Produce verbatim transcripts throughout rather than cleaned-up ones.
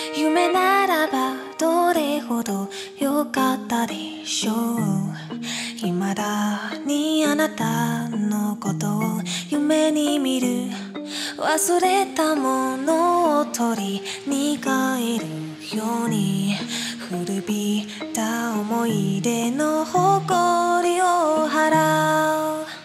夢ならばどれほど良かったでしょう。未だにあなたのことを夢に見る。忘れたものを取りに帰るように、古びた思い出の誇りを払う。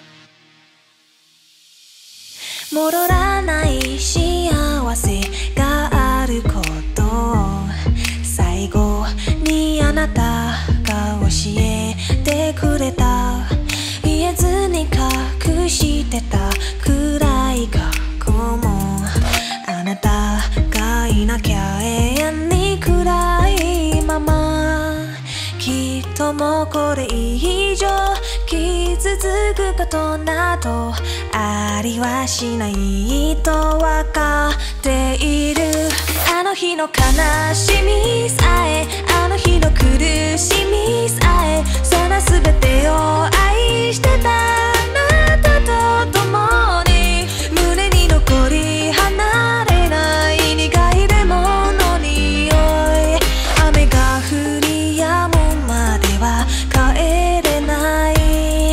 戻らない幸せがあることを最後にあなたが教えてくれた。言えずに隠してた暗い過去も、あなたがいなきゃ永遠に暗いまま。きっともうこれ以上傷つくことなどありはしないとわかっている。あの日の悲しみさえ、あの日の苦しみさえ、その全てを愛してたあなたと共に、胸に残り離れない苦いレモンの匂い。雨が降り止むまでは帰れない。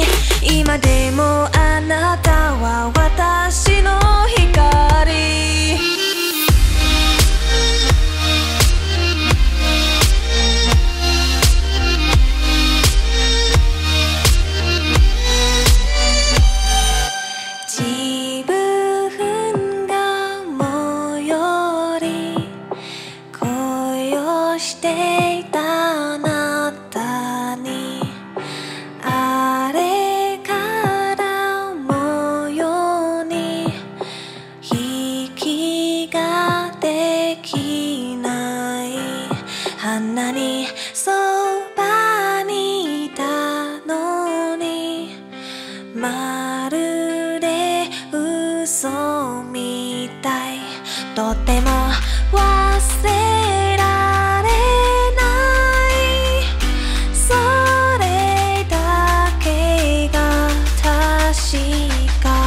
今でもあなたは私の光。自分が最寄り恋をしていたあなたに、あれから模様に引きができない。あんなにそばにいたのに、まるで嘘みたい。とても忘れられない。それだけが確か。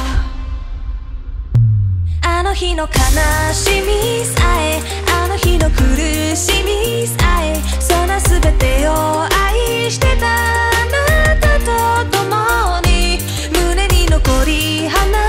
あの日の悲しみさえ、あの日の苦しみさえ、その全てを愛してたあなたと共に、胸に残り離